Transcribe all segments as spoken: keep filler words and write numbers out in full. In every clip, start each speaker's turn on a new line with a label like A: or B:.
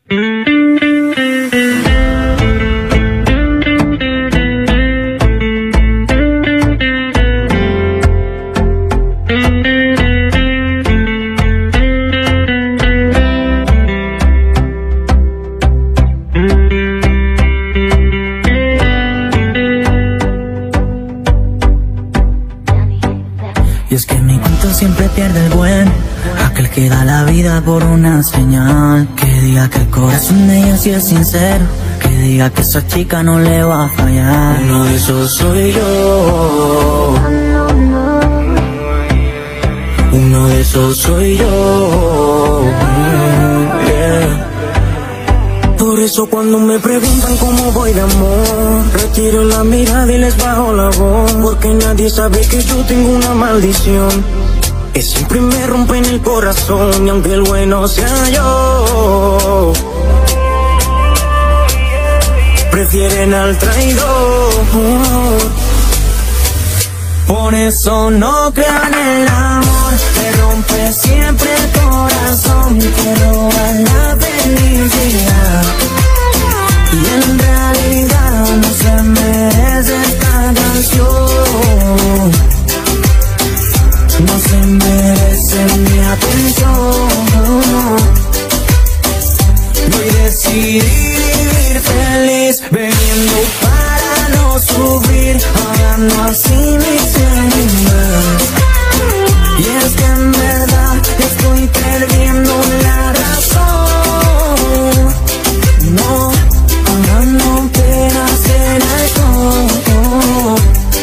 A: Y es que mi cuento siempre pierde el buen, aquel que da la vida por una señal, que diga que el corazón de ella sí es sincero, que diga que esa chica no le va a fallar. Uno de esos soy yo, uno de esos soy yo, yeah. Por eso cuando me preguntan cómo voy de amor, retiro la mirada y les bajo la voz, porque nadie sabe que yo tengo una maldición que siempre me rompe en el corazón, y aunque el bueno sea yo, prefieren al traidor. Por eso no crean el amor, que rompe siempre el corazón, que roba la felicidad. Y en realidad no se merece esta canción, no se merece mi atención. Hoy decidí vivir feliz, bebiendo para no sufrir, ahogando así mis lágrimas. Y es que en verdad estoy perdiendo la razón, no pagando penas en alcohol.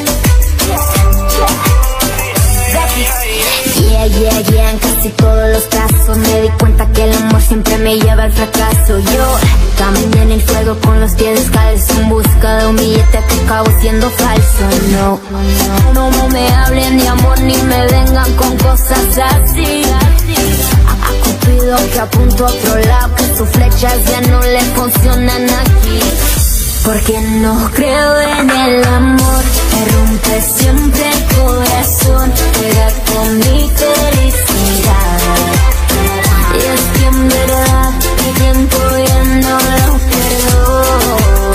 B: Yeah, yeah, yeah, en casi todos los casos me di cuenta que el amor siempre me lleva al fracaso. Yo caminé en el fuego con los pies descalzos en busca de un billete que acabó siendo falso. No, no, no me hablen de amor ni me vengan con cosas así. A Cupido que apunto a otro lado, que sus flechas ya no le funcionan aquí. Porque no creo en el amor, que rompe siempre el corazón, juega con mi felicidad. Y es que en verdad mi tiempo ya no lo pierdo.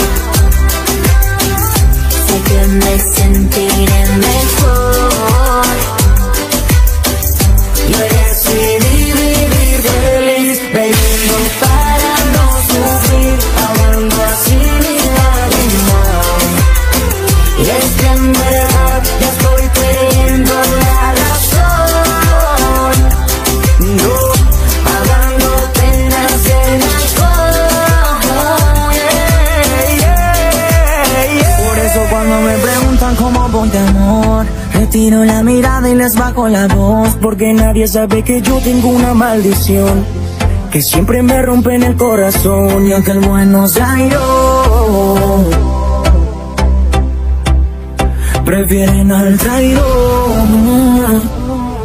B: Sé que me sentiré mejor.
A: Yo decidí vivir feliz, bebiendo para no sufrir, ahogando así mis lágrimas. Y es que en verdad ya estoy perdiendo la razón, no pagando penas en alcohol, yeah, yeah, yeah. Por eso cuando me preguntan cómo voy de amor, retiro la mirada y les bajo la voz, porque nadie sabe que yo tengo una maldición que siempre me rompe en el corazón, y aunque el bueno sea yo, prefieren al traidor.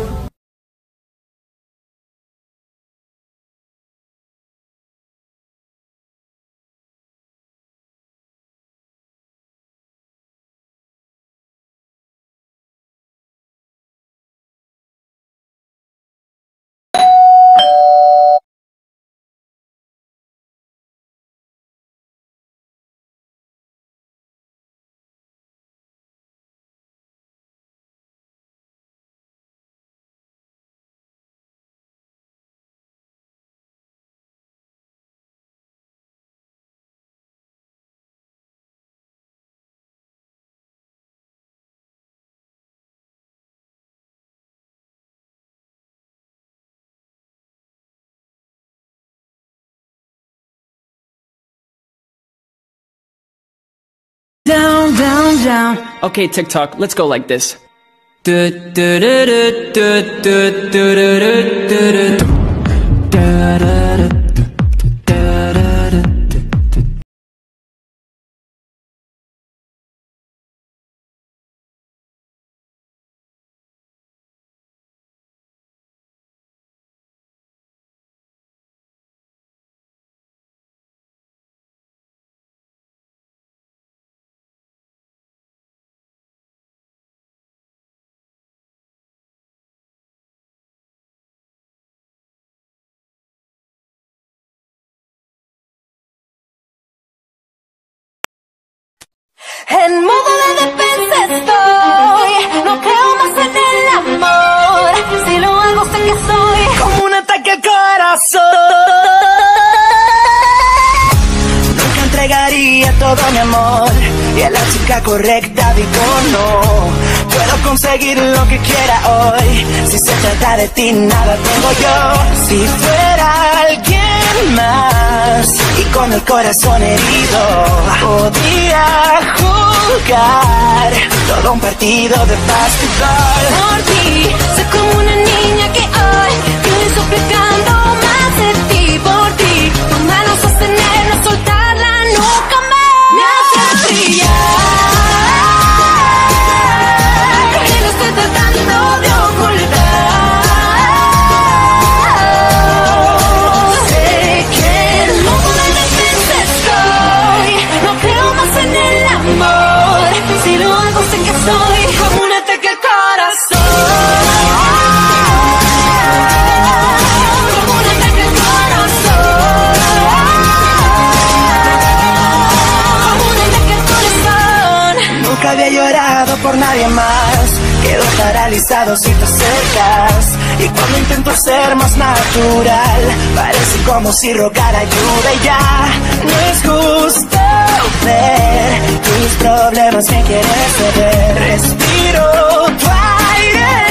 C: Down, down, down. Okay, TikTok, let's go like this. Du- du- du- du- du- du- du- du- du- du- du.
D: En modo de defensa estoy, no creo más en el amor. Si lo hago sé que soy
A: como un ataque al corazón. Nunca entregaría todo mi amor, y a la chica correcta digo no. Puedo conseguir lo que quiera hoy, si se trata de ti nada tengo yo. Si fuera alguien más y con el corazón herido, podría jugar todo un partido de básquetbol.
D: por ti, soy como una niña que hoy vive suplicando más de ti. Por ti, tus manos sostener, no soltarla nunca más. Me hace brillar, que lo estoy tratando de ocultar. Sé que en modo de defensa estoy, no creo más en el amor. Si lo hago sé que soy como un ataque al corazón. Como un ataque al corazón. Como un ataque al corazón.
A: Nunca había llorado por nadie más, quedo paralizado si te acercas. Y cuando intento ser más natural, parece como si rogara ayuda y ya. No es justo ver tus problemas, me quieres ceder. Respiro tu aire